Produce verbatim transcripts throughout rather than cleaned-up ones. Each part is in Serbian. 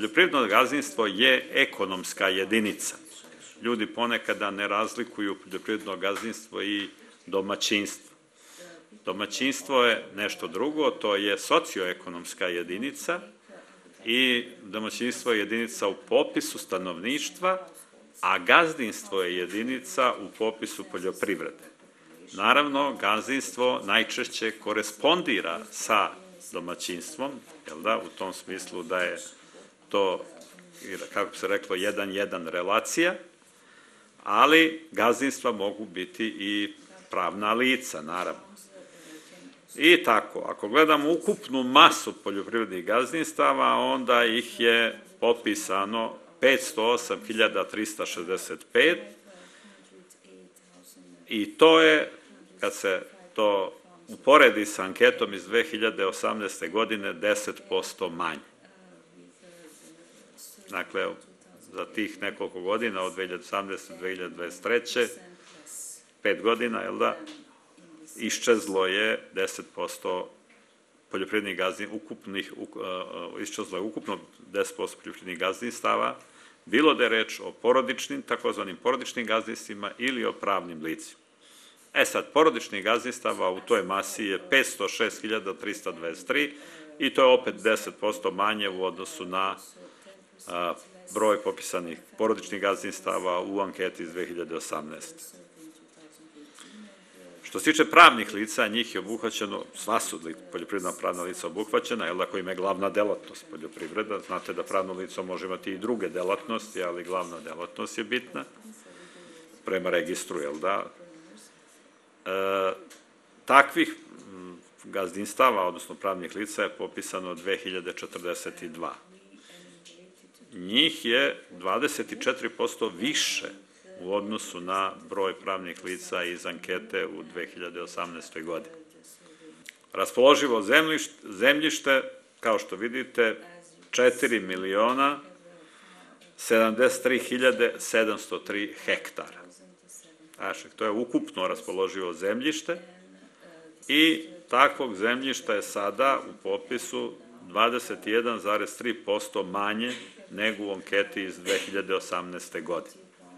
Poljoprivredno gazdinstvo je ekonomska jedinica. Ljudi ponekada ne razlikuju poljoprivredno gazdinstvo i domaćinstvo. Domaćinstvo je nešto drugo, to je socioekonomska jedinica i domaćinstvo je jedinica u popisu stanovništva, a gazdinstvo je jedinica u popisu poljoprivrede. Naravno, gazdinstvo najčešće korespondira sa domaćinstvom, jel da, u tom smislu da je to, kako se reklo, jedan jedan relacija, ali gazdinstva mogu biti i pravna lica, naravno. I tako, ako gledamo ukupnu masu poljoprivrednih gazdinstava, onda ih je popisano petsto osam hiljada trista šezdeset pet i to je, kad se to uporedi sa anketom iz dve hiljade osamnaeste. godine, deset posto manje. Dakle, za tih nekoliko godina, od dve hiljade osamnaeste. do dve hiljade dvadeset treće. pet godina, jel da, iščezlo je deset posto poljoprivrednih gazdinstava, ukupnih, iščezlo je ukupno deset posto poljoprivrednih gazdinstava, bilo da je reč o porodičnim, takozvanim porodičnim gazdinstvima ili o pravnim licima. E sad, porodičnih gazdinstava u toj masi je petsto šest hiljada trista dvadeset tri i to je opet deset posto manje u odnosu na broj popisanih porodičnih gazdinstava u anketi iz dve hiljade osamnaeste. Što se tiče pravnih lica, njih je obuhvaćeno, sva su poljoprivredna pravna lica obuhvaćena, jer ako im je glavna delatnost poljoprivreda, znate da pravno lico može imati i druge delatnosti, ali glavna delatnost je bitna, prema registru, jel da? Takvih gazdinstava, odnosno pravnih lica, je popisano dve hiljade četrdeset dva. Njih je dvadeset četiri posto više u odnosu na broj pravnih lica iz ankete u dve hiljade osamnaestoj. godini. Raspoloživo zemljište, kao što vidite, četiri miliona sedamdeset tri hiljade sedamsto tri hektara. Znači, to je ukupno raspoloživo zemljište i takvog zemljišta je sada u popisu dvadeset jedan zarez tri posto manje nego u anketi iz dve hiljade osamnaeste. godine.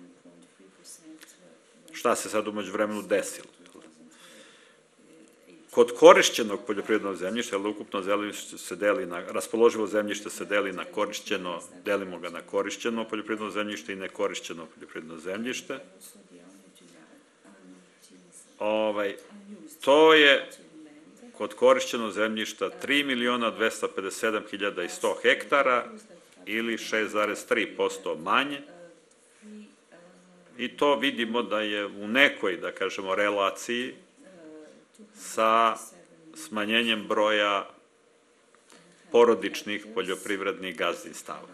Šta se sad umeđu vremenu desilo? Kod korišćenog poljoprivrednog zemljišta, jer ukupno zemljište se deli na, raspoloživo zemljište se deli na korišćeno, delimo ga na korišćeno poljoprivredno zemljište i nekorišćeno poljoprivredno zemljište. Ovaj, to je kod korišćenog zemljišta tri miliona dvesta pedeset sedam hiljada sto hektara ili šest zarez tri posto manje. I to vidimo da je u nekoj, da kažemo, relaciji sa smanjenjem broja porodičnih poljoprivrednih gazdinstava.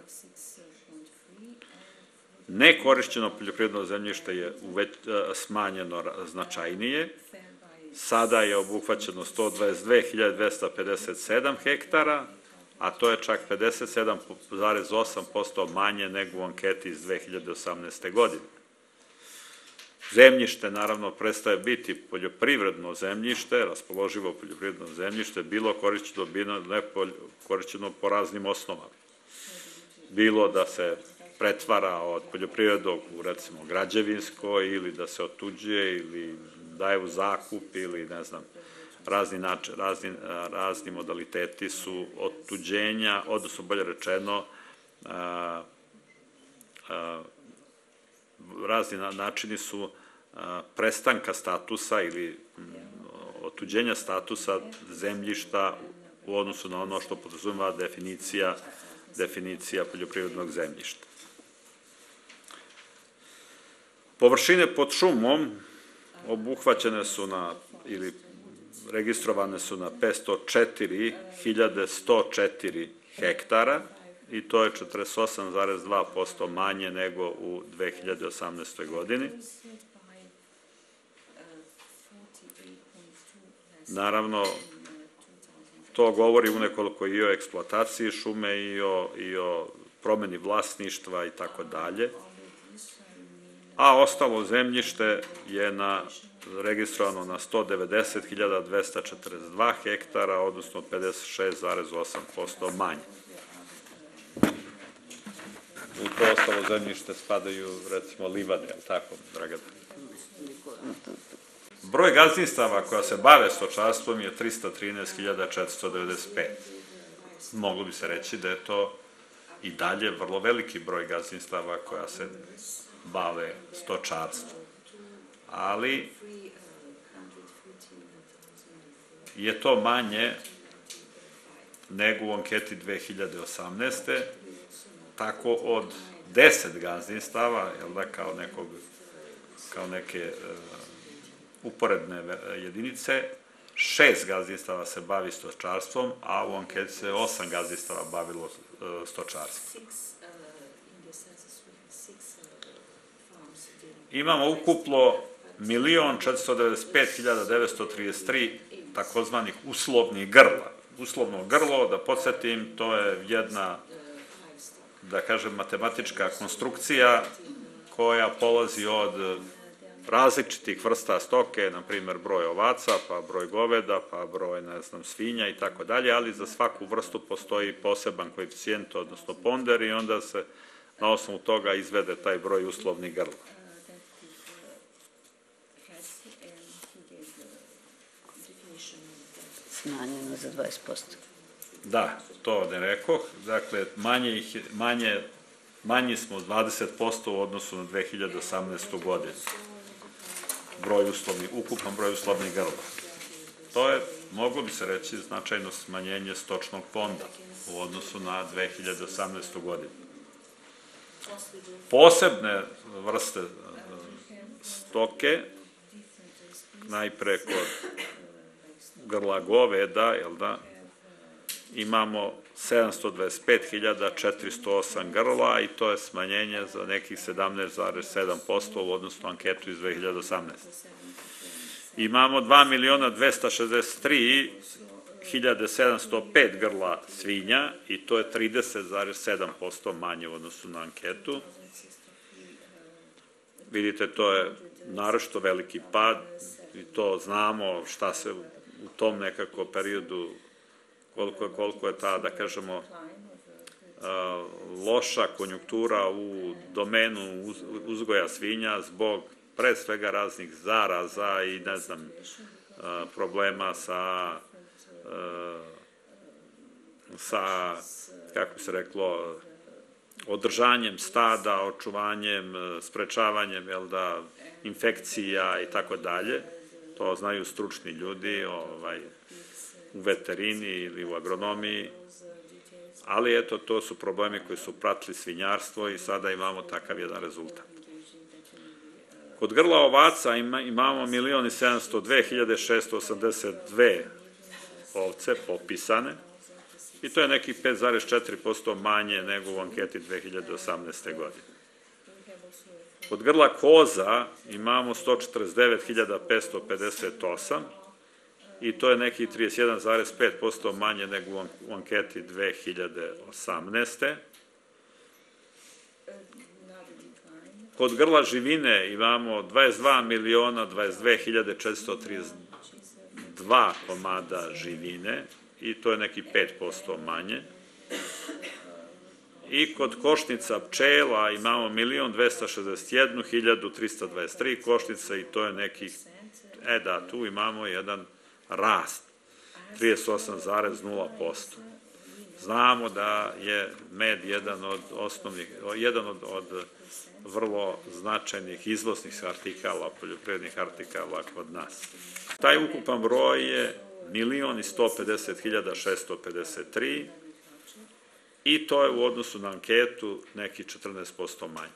Nekorišćeno poljoprivredno zemljište je smanjeno značajnije. Sada je obuhvaćeno sto dvadeset dve hiljade dvesta pedeset sedam hektara, a to je čak pedeset sedam zarez osam posto manje nego u anketi iz dve hiljade osamnaeste. godine. Zemljište, naravno, prestaje biti poljoprivredno zemljište, raspoloživo poljoprivredno zemljište, bilo korišćeno, bilo ne korišćeno po raznim osnovama. Bilo da se pretvara od poljoprivrednog u, recimo, građevinsko, ili da se otuđuje, ili daje u zakup, ili, ne znam, razni način, razni, razni modaliteti su otuđenja, odnosno, bolje rečeno, a, a, razni načini su prestanka statusa ili otuđenja statusa zemljišta u odnosu na ono što podrazumeva definicija, definicija poljoprivrednog zemljišta. Površine pod šumom obuhvaćene su na, ili registrovane su na petsto četiri hiljade sto četiri hektara, i to je četrdeset osam zarez dva posto manje nego u dve hiljade osamnaestoj. godini. Naravno, to govori unekoliko i o eksploataciji šume i o, i o promeni vlasništva i tako dalje. A ostalo zemljište je na, registrovano na sto devedeset hiljada dvesta četrdeset dva hektara, odnosno pedeset šest zarez osam posto manje. to ostalo zemljište spadaju, recimo, livade, je li tako, Dragana? Broj gazdinstava koja se bave stočarstvom je trista trinaest hiljada četiristo devedeset pet. Moglo bi se reći da je to i dalje vrlo veliki broj gazdinstava koja se bave stočarstvom. Ali je to manje nego u anketi dve hiljade osamnaeste. Tako od deset gazdinstava, jel da, kao nekog, kao neke uporedne jedinice, šest gazdinstava se bavi stočarstvom, a u anketi se osam gazdinstava bavilo stočarstvom. Imamo ukupno milion četiristo devedeset pet hiljada devetsto trideset tri takozvanih uslovnih grla. Uslovno grlo, da podsjetim, to je jedna, da kažem, matematička konstrukcija koja polazi od različitih vrsta stoke, na primjer broj ovaca, pa broj goveda, pa broj, ne znam, svinja i tako dalje, ali za svaku vrstu postoji poseban koeficijent, odnosno ponder, i onda se na osnovu toga izvede taj broj uslovnih grla. Smanjeno za dvadeset posto. Da, to ne rekoh. Dakle, manje, manje, manji smo dvadeset posto u odnosu na dve hiljade osamnaestu godinu. Broj uslovnih, ukupan broj uslovnih grla. To je, moglo bi se reći, značajno smanjenje stočnog fonda u odnosu na dve hiljade osamnaestu godinu. Posebne vrste stoke, najpre kod grla goveda, jel da, imamo sedamsto dvadeset pet hiljada četiristo osam grla i to je smanjenje za nekih sedamnaest zarez sedam posto u odnosu na anketu iz dve hiljade osamnaeste. Imamo dva miliona dvesta šezdeset tri hiljade sedamsto pet grla svinja i to je trideset zarez sedam posto manje u odnosu na anketu. Vidite, to je naročito veliki pad i to znamo šta se u tom nekako periodu, koliko je, koliko je ta, da kažemo, loša konjunktura u domenu uzgoja svinja zbog pre svega raznih zaraza i, ne znam, problema sa, sa, kako bi se reklo, održanjem stada, očuvanjem, sprečavanjem, jel da, infekcija i tako dalje. To znaju stručni ljudi u veterini ili u agronomiji, ali eto, to su problemi koji su pratili svinjarstvo i sada imamo takav jedan rezultat. Kod grla ovaca imamo milion i sedamsto dve hiljade šesto osamdeset dve ovce popisane i to je nekih pet zarez četiri posto manje nego u anketi dve hiljade osamnaeste godine. Kod grla koza imamo sto četrdeset devet hiljada petsto pedeset osam i to je nekih trideset jedan zarez pet posto manje nego u anketi dve hiljade osamnaeste. Kod grla živine imamo dvadeset dva miliona dvadeset dve hiljade četiristo trideset dva komada živine i to je nekih pet posto manje. I kod košnica pčela imamo milion dvesta šezdeset jednu hiljadu trista dvadeset tri košnice i to je nekih, e da, tu imamo jedan rast, trideset osam zarez nula posto. Znamo da je med jedan od osnovnih, jedan od, od vrlo značajnih izvoznih artikala, poljoprivrednih artikala kod nas. Taj ukupan broj je milion i sto pedeset hiljada šesto pedeset tri i to je u odnosu na anketu nekih četrnaest posto manje.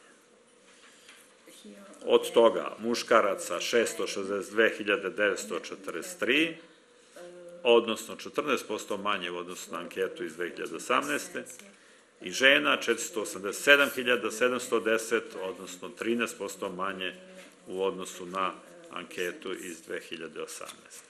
Od toga muškaraca šesto šezdeset dve hiljade devetsto četrdeset tri, odnosno četrnaest posto manje u odnosu na anketu iz dve hiljade osamnaeste. I žena četiristo osamdeset sedam hiljada sedamsto deset, odnosno trinaest posto manje u odnosu na anketu iz dve hiljade osamnaeste.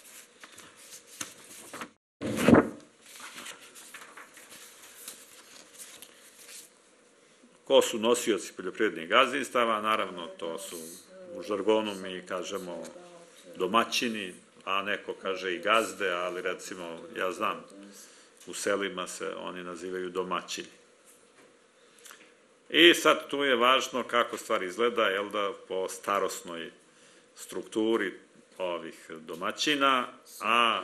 Ko su nosioci poljoprivrednih gazdinstava? Naravno, to su u žargonu mi kažemo domaćini, a neko kaže i gazde, ali recimo, ja znam, u selima se oni nazivaju domaćini. I sad tu je važno kako stvar izgleda, jel da, po starosnoj strukturi ovih domaćina, a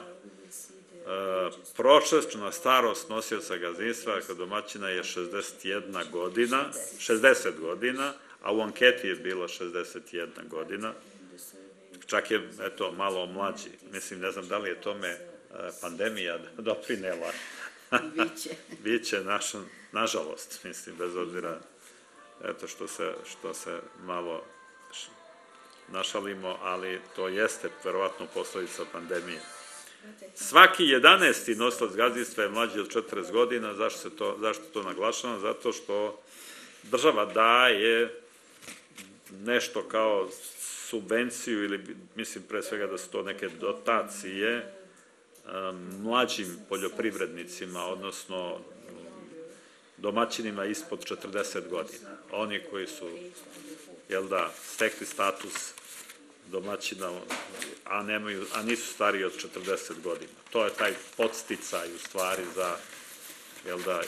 prosečna starost nosioca gazdinstva kod domaćina je šezdeset jedna godina, šezdeset godina, a u anketi je bilo šezdeset jedna godina. Čak je, eto, malo mlađi. Mislim, ne znam da li je tome pandemija doprinela. Biće. Biće, nažalost, mislim, bez obzira, eto, što se malo našalimo, ali to jeste verovatno posledica pandemije. Svaki jedanaesti nosilac gazdinstva je mlađi od četrdeset godina. Zašto to naglašavam? Zato što država daje nešto kao subvenciju, ili mislim pre svega da su to neke dotacije mlađim poljoprivrednicima, odnosno domaćinima ispod četrdeset godina. Oni koji su, jel da, stekli status domaćina, a nisu stariji od četrdeset godina. To je taj podsticaj u stvari za, jel da,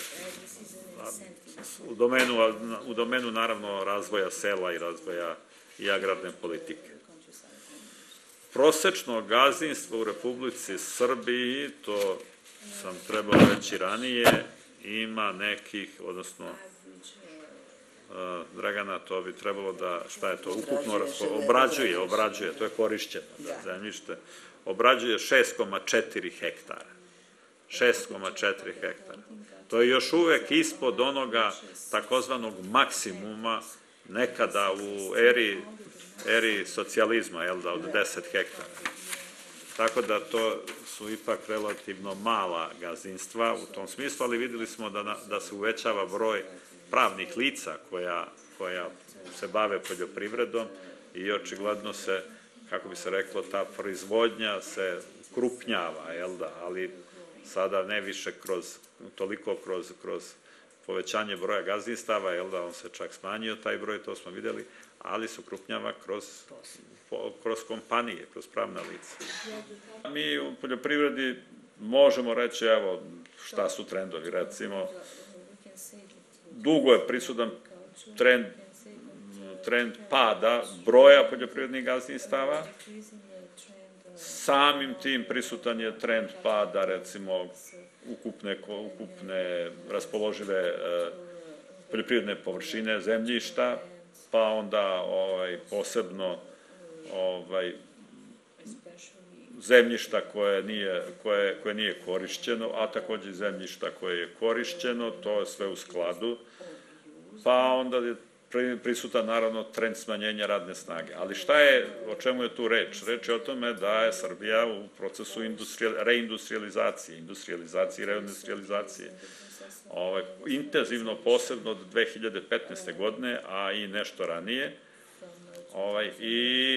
u domenu naravno razvoja sela i razvoja i agrarne politike. Prosečno gazdinstvo u Republici Srbiji, to sam trebao reći ranije, ima nekih, odnosno Dragana, to bi trebalo da, šta je to, ukupno obrađuje, obrađuje, to je korišćeno zemljište, obrađuje šest zarez četiri hektara. šest zarez četiri hektara. To je još uvek ispod onoga takozvanog maksimuma nekada u eri socijalizma, jel da, od deset hektara. Tako da to su ipak relativno mala gazdinstva u tom smislu, ali videli smo da se uvećava broj pravnih lica koja se bave poljoprivredom i očigledno se, kako bi se reklo, ta proizvodnja se krupnjava, jel da, ali sada ne više toliko kroz povećanje broja gazdinstava, jel da, on se čak smanjio taj broj, to smo videli, ali se krupnjava kroz kompanije, kroz pravna lica. Mi u poljoprivredi možemo reći, evo, šta su trendovi, recimo, dugo je prisutan trend pada broja poljoprivrednih gazdinstava, samim tim prisutan je trend pada, recimo, ukupne raspoložive poljoprivredne površine zemljišta, pa onda posebno zemljišta koje nije korišćeno, a takođe i zemljišta koje je korišćeno, to je sve u skladu, pa onda je prisutan naravno trend smanjenja radne snage. Ali šta je, o čemu je tu reč? Reč je o tome da je Srbija u procesu reindustrializacije, industrializacije i reindustrializacije. Intenzivno, posebno od dve hiljade petnaeste. godine, a i nešto ranije. I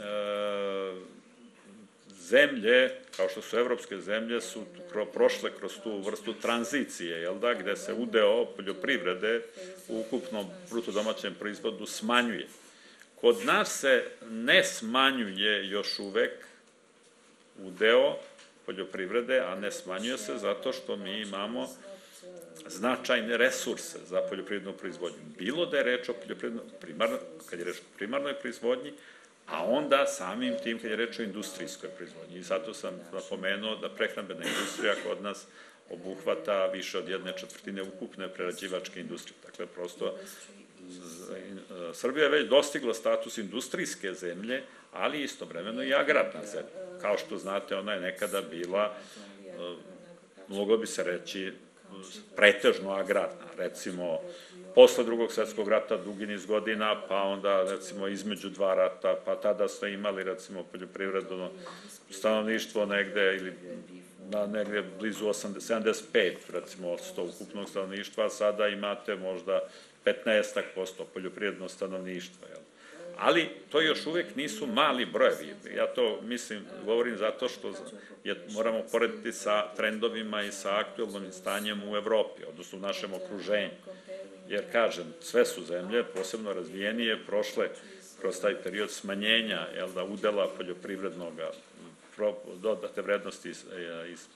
zemlje, kao što su evropske zemlje, su prošle kroz tu vrstu tranzicije, jel da, gde se udeo poljoprivrede u ukupnom bruto domaćem proizvodu smanjuje. Kod nas se ne smanjuje još uvek udeo poljoprivrede, a ne smanjuje se zato što mi imamo značajne resurse za poljoprivrednu proizvodnju. Bilo da je reč o kad je reč o primarnoj proizvodnji, a onda samim tim kad je reč o industrijskoj proizvodnji. I zato sam napomenuo da prehrambena industrija kod nas obuhvata više od jedne četvrtine ukupne prerađivačke industrije. Dakle, prosto, Srbija je već dostigla status industrijske zemlje, ali istovremeno i agrarna zemlja. Kao što znate, ona je nekada bila, moglo bi se reći, pretežno agrarna. Recimo, posle drugog svetskog rata dugi niz godina, pa onda, recimo, između dva rata, pa tada ste imali, recimo, poljoprivredno stanovništvo negde, ili negde blizu sedamdeset pet, recimo, od sto ukupnog stanovništva, a sada imate možda petnaest posto poljoprivredno stanovništva. Ali to još uvek nisu mali brojevi. Ja to, mislim, govorim zato što moramo porediti sa trendovima i sa aktuelnim stanjem u Evropi, odnosno u našem okruženju. Jer, kažem, sve su zemlje, posebno razvijenije, prošle kroz taj period smanjenja udela poljoprivrednog dodate vrednosti iz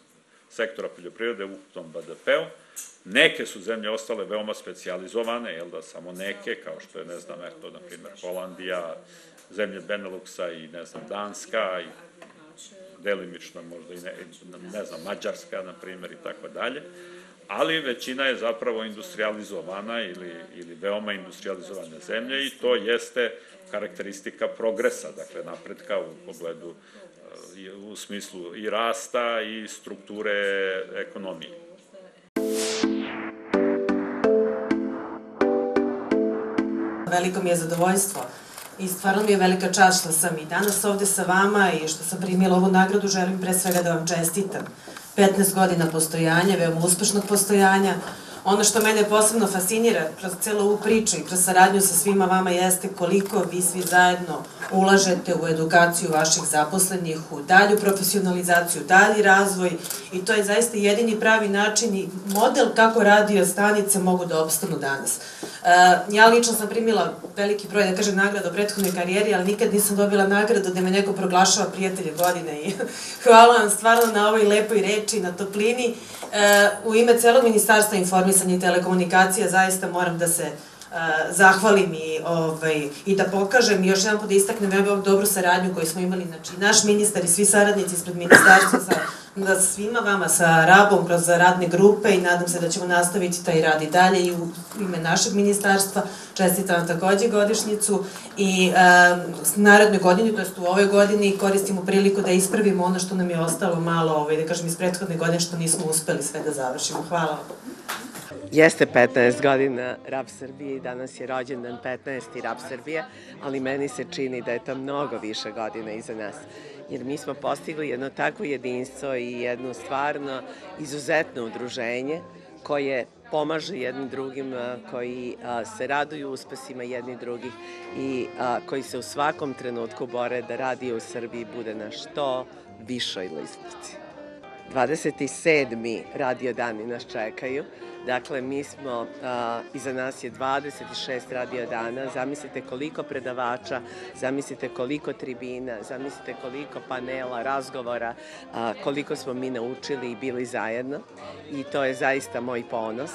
sektora poljoprivrede u tom B D P-u. Neke su zemlje ostale veoma specijalizovane, jel da, samo neke, kao što je, ne znam, eto, na primjer, Holandija, zemlje Beneluxa i, ne znam, Danska, i delimično možda i, ne, ne znam, Mađarska, na primjer, i tako dalje. Ali većina je zapravo industrializovana ili, ili veoma industrializovane zemlje i to jeste karakteristika progresa, dakle, napretka u pogledu, u smislu i rasta i strukture ekonomije. Veliko mi je zadovoljstvo i stvarno mi je velika čast što sam i danas ovde sa vama i što sam primila ovu nagradu. Želim pre svega da vam čestitam. petnaest godina postojanja, veoma uspešnog postojanja. Ono što mene posebno fascinira kroz celu ovu priču i kroz saradnju sa svima vama jeste koliko vi svi zajedno ulažete u edukaciju vaših zaposlenih, u dalju profesionalizaciju, dalji razvoj i to je zaista jedini pravi način i model kako radio stanice mogu da opstanu danas. Ja lično sam primila veliki broj, da kažem, nagrada u prethodnoj karijeri, ali nikad nisam dobila nagradu gde me neko proglašava prijatelje godine i hvala vam stvarno na ovoj lepoj reči, na toplini. U ime celog Ministarstva informisanja i telekomunikacija zaista moram da se zahvalim i, ovaj, i da pokažem i još jedan put da istaknem veoma dobru saradnju koju smo imali, znači naš ministar i svi saradnici ispred ministarstva sa da svima vama, sa Rabom kroz radne grupe i nadam se da ćemo nastaviti taj rad i dalje i u ime našeg ministarstva. Čestitam vam takođe godišnjicu i narednoj godini, to jest u ovoj godini, koristimo priliku da ispravimo ono što nam je ostalo malo, ovaj, da kažem, iz prethodne godine što nismo uspeli sve da završimo. Hvala vam. Jeste petnaest godina Rab Srbije i danas je rođendan petnaesti Rab Srbije, ali meni se čini da je to mnogo više godina iza nas. Jer mi smo postigli jedno takvo jedinstvo i jedno stvarno izuzetno udruženje koje pomaže jednim drugim, koji se raduju uspesima jednih drugih i koji se u svakom trenutku bore da radio u Srbiji bude na što višoj listvici. dvadeset sedmi radio dani nas čekaju. Dakle, mi smo, iza nas je dvadeset šest radio dana, zamislite koliko predavača, zamislite koliko tribina, zamislite koliko panela, razgovora, koliko smo mi naučili i bili zajedno i to je zaista moj ponos.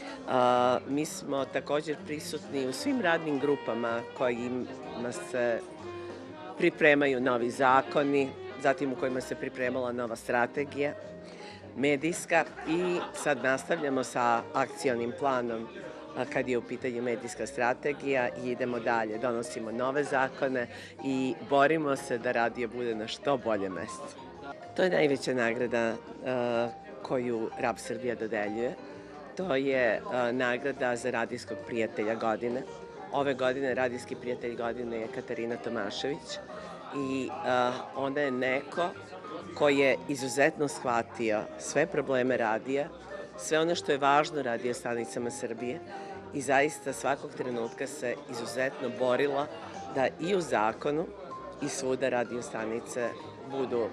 Mi smo također prisutni u svim radnim grupama kojima se pripremaju novi zakoni, zatim u kojima se pripremala nova strategija medijska i sad nastavljamo sa akcionim planom kad je u pitanju medijska strategija i idemo dalje, donosimo nove zakone i borimo se da radio bude na što bolje mesto. To je najveća nagrada koju Rab Srbija dodeljuje. To je nagrada za radijskog prijatelja godine. Ove godine radijski prijatelj godine je Katarina Tomašević i ona je neko koji je izuzetno shvatio sve probleme radija, sve ono što je važno radio stanicama Srbije i zaista svakog trenutka se izuzetno borila da i u zakonu i svuda radio stanice budu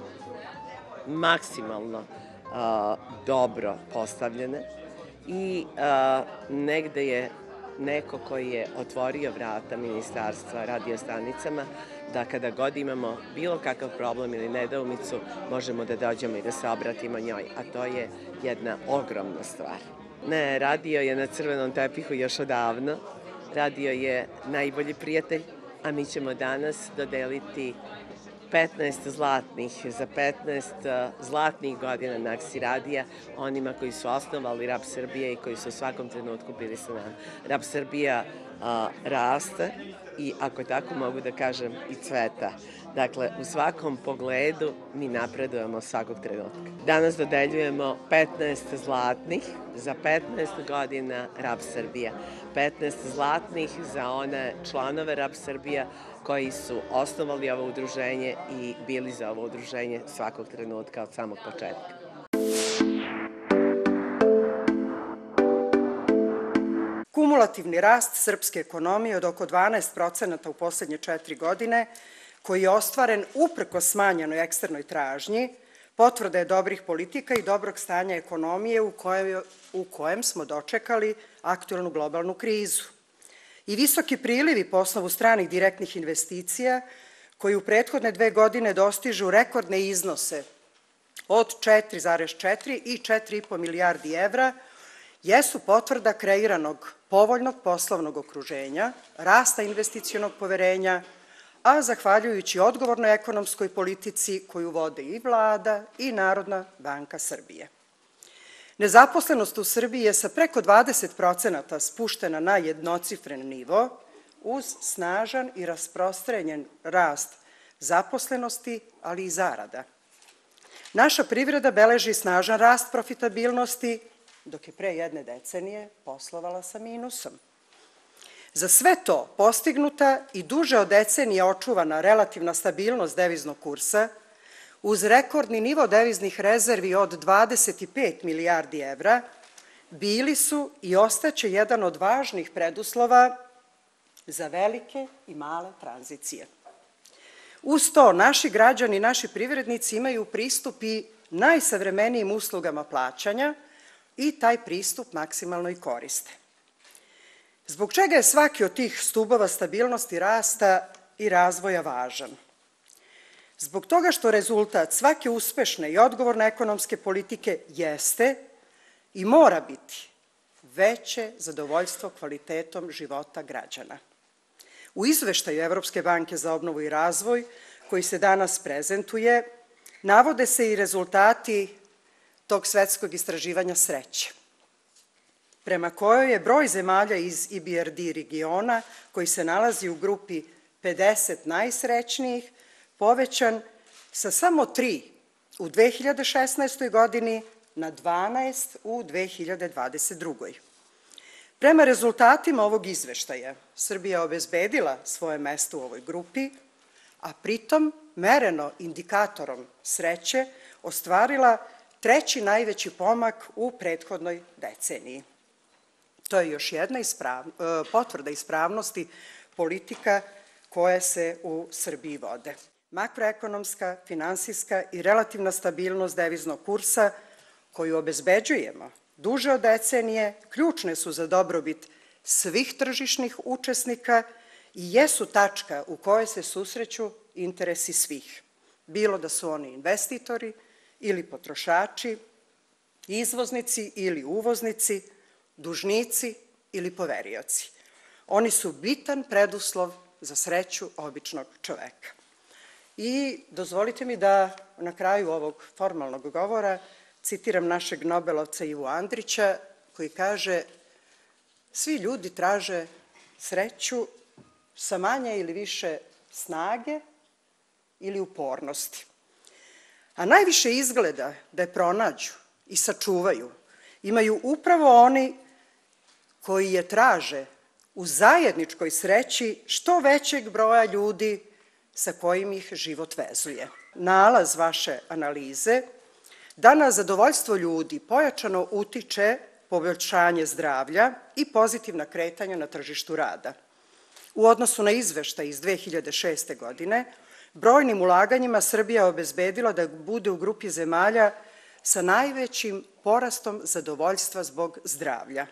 maksimalno dobro postavljene i negde je neko koji je otvorio vrata ministarstva radio stanicama da kada god imamo bilo kakav problem ili nedoumicu, možemo da dođemo i da se obratimo njoj, a to je jedna ogromna stvar. Ne, radio je na crvenom tepihu još odavno, radio je najbolji prijatelj, a mi ćemo danas dodeliti petnaest zlatnih, za petnaest zlatnih godina Naksi radija onima koji su osnovali Rab Srbije i koji su u svakom trenutku bili sa nama. Rab Srbija raste i, ako tako mogu da kažem, i cveta. Dakle, u svakom pogledu mi napredujemo svakog trenutka. Danas dodeljujemo petnaest zlatnih za petnaest godina Rab Srbija. petnaest zlatnih za one članove Rab Srbija koji su osnovali ovo udruženje i bili za ovo udruženje svakog trenutka od samog početka. Kumulativni rast srpske ekonomije od oko dvanaest procenata u poslednje četiri godine, koji je ostvaren uprkos smanjenoj eksternoj tražnji, potvrda je dobrih politika i dobrog stanja ekonomije u kojem, u kojem smo dočekali aktuelnu globalnu krizu. I visoki prilivi po osnovu stranih direktnih investicija, koji u prethodne dve godine dostižu rekordne iznose od četiri zarez četiri i četiri i po milijardi evra jesu potvrda kreiranog povoljnog poslovnog okruženja, rasta investicionog poverenja, a zahvaljujući odgovornoj ekonomskoj politici koju vode i vlada i Narodna banka Srbije. Nezaposlenost u Srbiji je sa preko dvadeset procenata spuštena na jednocifren nivo uz snažan i rasprostranjen rast zaposlenosti, ali i zarada. Naša privreda beleži snažan rast profitabilnosti, dok je pre jedne decenije poslovala sa minusom. Za sve to postignuta i duže od decenije očuvana relativna stabilnost deviznog kursa, uz rekordni nivo deviznih rezervi od dvadeset pet milijardi evra, bili su i ostaće jedan od važnih preduslova za velike i male tranzicije. Uz to, naši građani i naši privrednici imaju pristup i najsavremenijim uslugama plaćanja i taj pristup maksimalno i koriste. Zbog čega je svaki od tih stubova stabilnosti, rasta i razvoja važan? Zbog toga što rezultat svake uspešne i odgovorne ekonomske politike jeste i mora biti veće zadovoljstvo kvalitetom života građana. U izveštaju Evropske banke za obnovu i razvoj, koji se danas prezentuje, navode se i rezultati tog svetskog istraživanja sreće, prema kojoj je broj zemalja iz I B R D regiona, koji se nalazi u grupi pedeset najsrećnijih, povećan sa samo tri u dve hiljade šesnaestoj godini na dvanaest u dve hiljade dvadeset drugoj. Prema rezultatima ovog izveštaja, Srbija je obezbedila svoje mesto u ovoj grupi, a pritom, mereno indikatorom sreće, ostvarila treći najveći pomak u prethodnoj deceniji. To je još jedna potvrda ispravnosti politika koje se u Srbiji vode. Makroekonomska, finansijska i relativna stabilnost deviznog kursa koju obezbeđujemo duže od decenije ključne su za dobrobit svih tržišnih učesnika i jesu tačka u kojoj se susreću interesi svih, bilo da su oni investitori ili potrošači, izvoznici ili uvoznici, dužnici ili poverioci. Oni su bitan preduslov za sreću običnog čoveka. I dozvolite mi da na kraju ovog formalnog govora citiram našeg Nobelovca Ivu Andrića, koji kaže: svi ljudi traže sreću sa manje ili više snage ili upornosti. A najviše izgleda da je pronađu i sačuvaju imaju upravo oni koji je traže u zajedničkoj sreći što većeg broja ljudi sa kojim ih život vezuje. Nalaz vaše analize da na zadovoljstvo ljudi pojačano utiče poboljšanje zdravlja i pozitivna kretanja na tržištu rada. U odnosu na izveštaj iz dve hiljade šeste. godine, brojnim ulaganjima Srbija obezbedila da bude u grupi zemalja sa najvećim porastom zadovoljstva zbog zdravlja.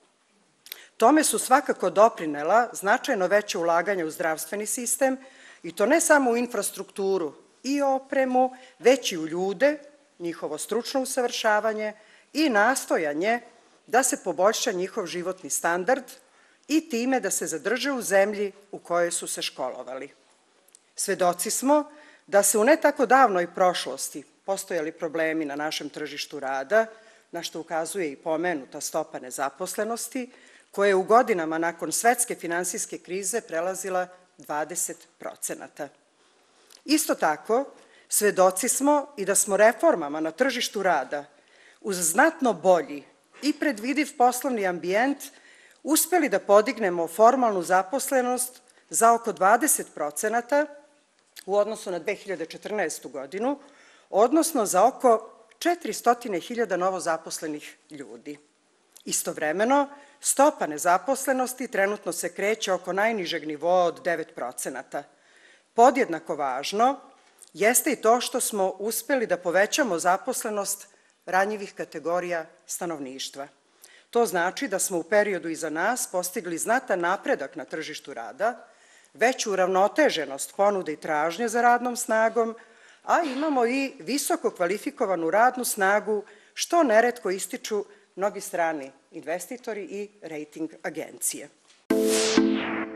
Tome su svakako doprinela značajno veće ulaganje u zdravstveni sistem, i to ne samo u infrastrukturu i opremu, već i u ljude, njihovo stručno usavršavanje i nastojanje da se poboljša njihov životni standard i time da se zadrže u zemlji u kojoj su se školovali. Svedoci smo da se u ne tako davnoj prošlosti postojali problemi na našem tržištu rada, na što ukazuje i pomenuta stopa nezaposlenosti, koja je u godinama nakon svetske finansijske krize prelazila dvadeset procenata. Isto tako, svedoci smo i da smo reformama na tržištu rada uz znatno bolji i predvidiv poslovni ambijent uspeli da podignemo formalnu zaposlenost za oko dvadeset procenata u odnosu na dve hiljade četrnaestu. godinu, odnosno za oko četiristo hiljada novozaposlenih ljudi. Istovremeno, stopa nezaposlenosti trenutno se kreće oko najnižeg nivoa od devet procenata. Podjednako važno jeste i to što smo uspeli da povećamo zaposlenost ranjivih kategorija stanovništva. To znači da smo u periodu iza nas postigli znatan napredak na tržištu rada, veću uravnoteženost ponude i tražnje za radnom snagom, a imamo i visoko kvalifikovanu radnu snagu, što neretko ističu mnogi strani investitori i rejting agencije.